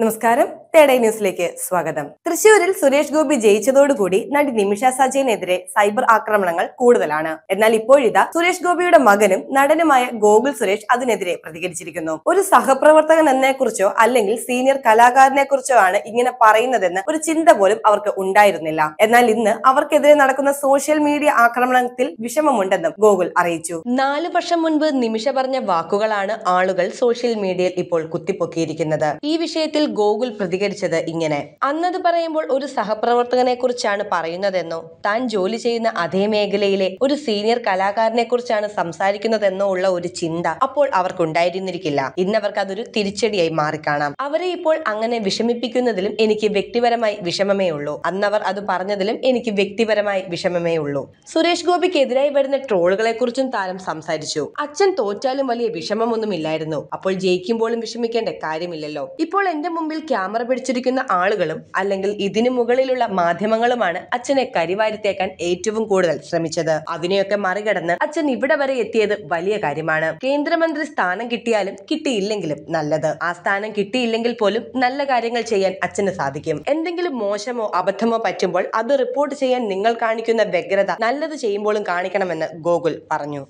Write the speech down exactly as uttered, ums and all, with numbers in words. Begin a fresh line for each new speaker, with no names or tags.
നമസ്കാരം, തേടൈ ന്യൂസിലേക്ക് സ്വാഗതം. തൃശൂരിൽ സുരേഷ് ഗോപി ജയിച്ചതോടുകൂടി നടി നിമിഷ സജയനെതിരെ സൈബർ ആക്രമണങ്ങൾ കൂടുതലാണ്. എന്നാൽ ഇപ്പോഴിതാ സുരേഷ് ഗോപിയുടെ മകനും നടനുമായ ഗോകുൽ സുരേഷ് അതിനെതിരെ പ്രതികരിച്ചിരിക്കുന്നു. ഒരു സഹപ്രവർത്തകൻ എന്നെ കുറിച്ചോ അല്ലെങ്കിൽ സീനിയർ കലാകാരനെ കുറിച്ചോ ആണ് ഇങ്ങനെ പറയുന്നതെന്ന് ഒരു ചിന്ത പോലും അവർക്ക് ഉണ്ടായിരുന്നില്ല. എന്നാൽ ഇന്ന് അവർക്കെതിരെ നടക്കുന്ന സോഷ്യൽ മീഡിയ ആക്രമണത്തിൽ വിഷമമുണ്ടെന്നും ഗോകുൽ അറിയിച്ചു. നാലു വർഷം മുൻപ് നിമിഷ പറഞ്ഞ വാക്കുകളാണ് ആളുകൾ സോഷ്യൽ മീഡിയയിൽ ഇപ്പോൾ കുത്തിപ്പൊക്കിയിരിക്കുന്നത്. ഈ വിഷയത്തിൽ ഗോകുൽ പ്രതികരിച്ചത് ഇങ്ങനെ: അന്നത് പറയുമ്പോൾ ഒരു സഹപ്രവർത്തകനെ കുറിച്ചാണ് പറയുന്നതെന്നോ താൻ ജോലി ചെയ്യുന്ന അതേ മേഖലയിലെ ഒരു സീനിയർ കലാകാരനെ കുറിച്ചാണ് സംസാരിക്കുന്നതെന്നോ ഉള്ള ഒരു ചിന്ത അപ്പോൾ അവർക്കുണ്ടായിരുന്നിരിക്കില്ല. ഇന്നവർക്ക് അതൊരു തിരിച്ചടിയായി മാറിക്കാണാം. അവരെ ഇപ്പോൾ അങ്ങനെ വിഷമിപ്പിക്കുന്നതിലും എനിക്ക് വ്യക്തിപരമായി വിഷമമേ ഉള്ളൂ. അന്നവർ അത് പറഞ്ഞതിലും എനിക്ക് വ്യക്തിപരമായി വിഷമമേ ഉള്ളൂ. സുരേഷ് ഗോപിക്കെതിരായി വരുന്ന ട്രോളുകളെ കുറിച്ചും താരം സംസാരിച്ചു. അച്ഛൻ തോറ്റാലും വലിയ വിഷമമൊന്നും ഇല്ലായിരുന്നു. അപ്പോൾ ജയിക്കുമ്പോഴും വിഷമിക്കേണ്ട കാര്യമില്ലല്ലോ. ഇപ്പോൾ എന്റെ മുമ്പിൽ ക്യാമറ പിടിച്ചിരിക്കുന്ന ആളുകളും അല്ലെങ്കിൽ ഇതിനു മുകളിലുള്ള മാധ്യമങ്ങളുമാണ് അച്ഛനെ കരിവാരിത്തേക്കാൻ ഏറ്റവും കൂടുതൽ ശ്രമിച്ചത്. അതിനെയൊക്കെ മറികടന്ന് അച്ഛൻ ഇവിടെ വരെ എത്തിയത് വലിയ കാര്യമാണ്. കേന്ദ്രമന്ത്രി സ്ഥാനം കിട്ടിയാലും കിട്ടിയില്ലെങ്കിലും നല്ലത്. ആ സ്ഥാനം കിട്ടിയില്ലെങ്കിൽ പോലും നല്ല കാര്യങ്ങൾ ചെയ്യാൻ അച്ഛന് സാധിക്കും. എന്തെങ്കിലും മോശമോ അബദ്ധമോ പറ്റുമ്പോൾ അത് റിപ്പോർട്ട് ചെയ്യാൻ നിങ്ങൾ കാണിക്കുന്ന വ്യഗ്രത നല്ലത് ചെയ്യുമ്പോഴും കാണിക്കണമെന്ന് ഗോകുൽ പറഞ്ഞു.